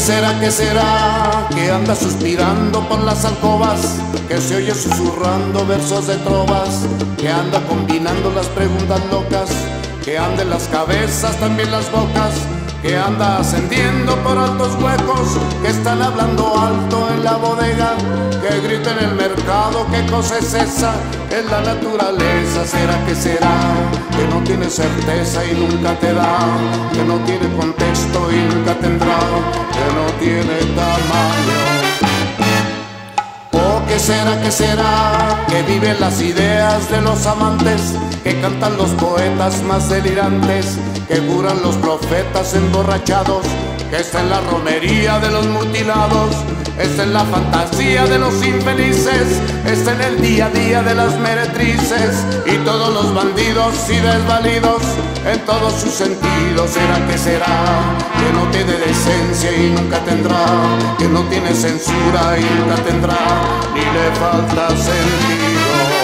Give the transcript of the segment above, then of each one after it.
qué será? Que anda suspirando por las alcobas, que se oye susurrando versos de trovas, que anda combinando las preguntas locas, que anda en las cabezas, también las bocas, que anda ascendiendo por altos huecos, que están hablando alto en la bodega, que grita en el mercado, ¿qué cosa es esa? Es la naturaleza. ¿Será que será? Que no tiene certeza y nunca te da, que no tiene contexto y nunca tendrá, que no tiene tamaño. ¿O qué será, qué será? Que viven las ideas de los amantes, que cantan los poetas más delirantes, que juran los profetas emborrachados, que está en la romería de los mutilados, está en la fantasía de los infelices, está en el día a día de las meretrices y todos los bandidos y desvalidos en todos sus sentidos. ¿Será que será? Que no tiene decencia y nunca tendrá, que no tiene censura y nunca tendrá, ni le falta sentido.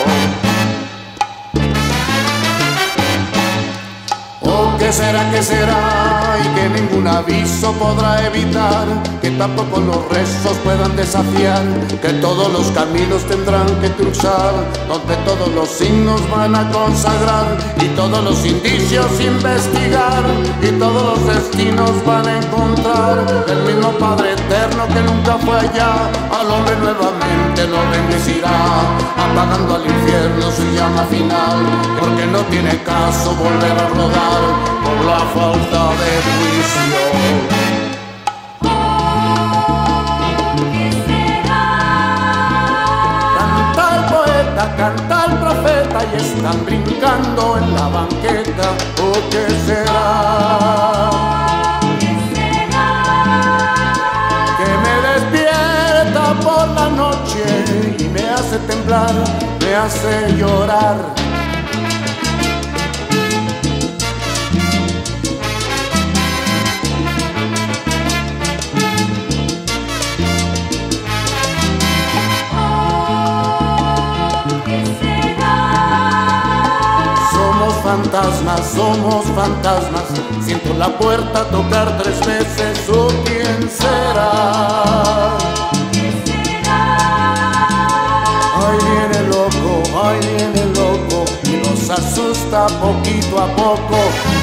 ¿Qué será, qué será? Y que ningún aviso podrá evitar, que tampoco los rezos puedan desafiar, que todos los caminos tendrán que cruzar, donde todos los signos van a consagrar y todos los indicios investigar, y todos los destinos van a encontrar el mismo Padre eterno que nunca fue allá, al hombre nuevamente lo bendecirá, apagando al infierno su llama final, porque no tiene caso volver a rodar por la falta de juicio. ¿Qué será? Canta el poeta, canta el profeta y están brincando en la banqueta. ¿O qué será? ¿Qué será? Que me despierta por la noche y me hace temblar, me hace llorar. Somos fantasmas, siento la puerta tocar 3 veces, ¿o quién será? ¿Qué será? Ahí viene loco, y nos asusta poquito a poco,